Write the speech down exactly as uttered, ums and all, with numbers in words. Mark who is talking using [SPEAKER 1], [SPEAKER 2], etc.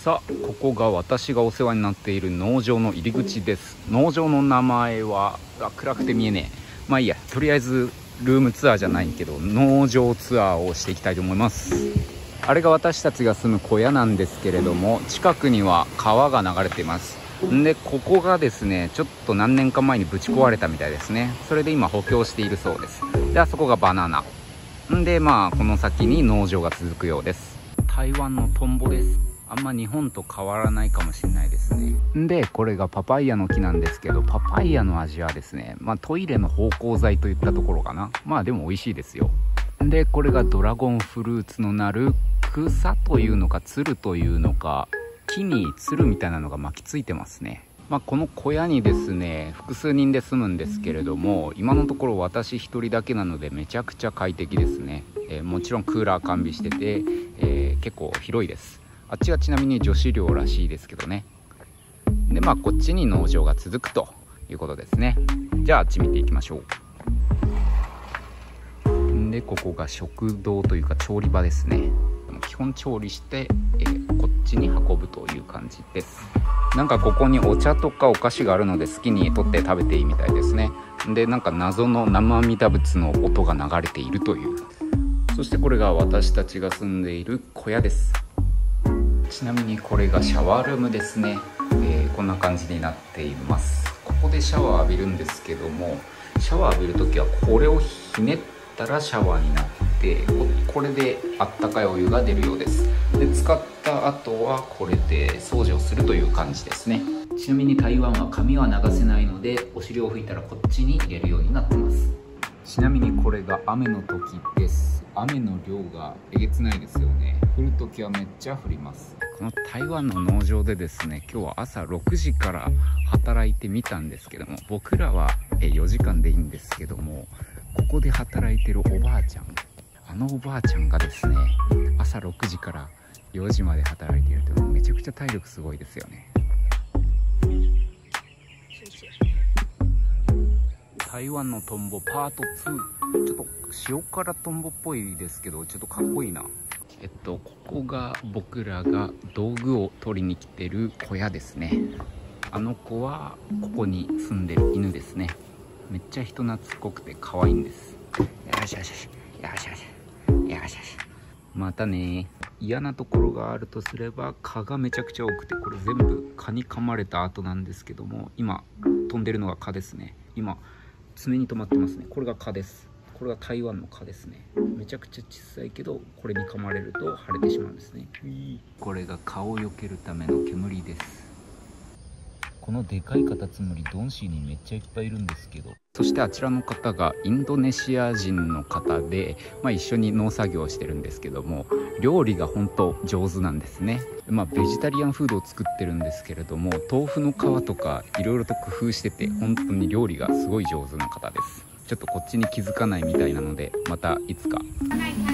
[SPEAKER 1] さあ、ここが私がお世話になっている農場の入り口です。農場の名前は暗くて見えねえ。まあいいや、とりあえずルームツアーじゃないけど農場ツアーをしていきたいと思います。あれが私たちが住む小屋なんですけれども、近くには川が流れています。んでここがですね、ちょっと何年か前にぶち壊れたみたいですね。それで今補強しているそうです。で、あそこがバナナんで、まあこの先に農場が続くようです。台湾のトンボです。あんま日本と変わらないかもしれないですね。でこれがパパイヤの木なんですけど、パパイヤの味はですね、まあトイレの芳香剤といったところかな。まあでも美味しいですよ。でこれがドラゴンフルーツのなる草というのかつるというのか、木につるみたいなのが巻きついてますね。まあ、この小屋にですね複数人で住むんですけれども、今のところ私一人だけなのでめちゃくちゃ快適ですね。えー、もちろんクーラー完備してて、えー、結構広いです。あっちはちなみに女子寮らしいですけどね。でまあこっちに農場が続くということですね。じゃああっち見ていきましょう。でここが食堂というか調理場ですね。基本調理して、えー、こっちに運ぶという感じです。なんかここにお茶とかお菓子があるので好きに取って食べていいみたいですね。でなんか謎の生阿弥陀仏の音が流れているという。そしてこれが私たちが住んでいる小屋です。ちなみにこれがシャワールームですね。えー、こんな感じになっています。ここでシャワー浴びるんですけども、シャワー浴びるときはこれをひねったらシャワーになって、これであったかいお湯が出るようです。で使った後はこれで掃除をするという感じですね。ちなみに台湾は髪は流せないので、お尻を拭いたらこっちに入れるようになってます。ちなみにこれが雨の時です。雨の量がえげつないですよね。降る時はめっちゃ降ります。この台湾の農場でですね、今日は朝ろくじから働いてみたんですけども、僕らはよじかんでいいんですけども、ここで働いてるおばあちゃん、あのおばあちゃんがですね、朝ろくじからよじまで働いているというのめちゃくちゃ体力すごいですよね。台湾のトンボパートツー。ちょっと塩辛トンボっぽいですけど、ちょっとかっこいいな。えっとここが僕らが道具を取りに来てる小屋ですね。あの子はここに住んでる犬ですね。めっちゃ人懐っこくて可愛いんです。よしよしよしよしよしよしよし。またね。嫌なところがあるとすれば蚊がめちゃくちゃ多くて、これ全部蚊に噛まれた跡なんですけども、今飛んでるのが蚊ですね。今爪に止まってますね。これが蚊です。これが台湾の蚊ですね。めちゃくちゃ小さいけど、これに噛まれると腫れてしまうんですね。これが蚊を避けるための煙です。このでかいカタツムリドンシーにめっちゃいっぱいいるんですけど、そしてあちらの方がインドネシア人の方で、まあ、一緒に農作業をしてるんですけども、料理が本当上手なんですね。まあベジタリアンフードを作ってるんですけれども、豆腐の皮とかいろいろと工夫してて、本当に料理がすごい上手な方です。ちょっとこっちに気づかないみたいなので、またいつか。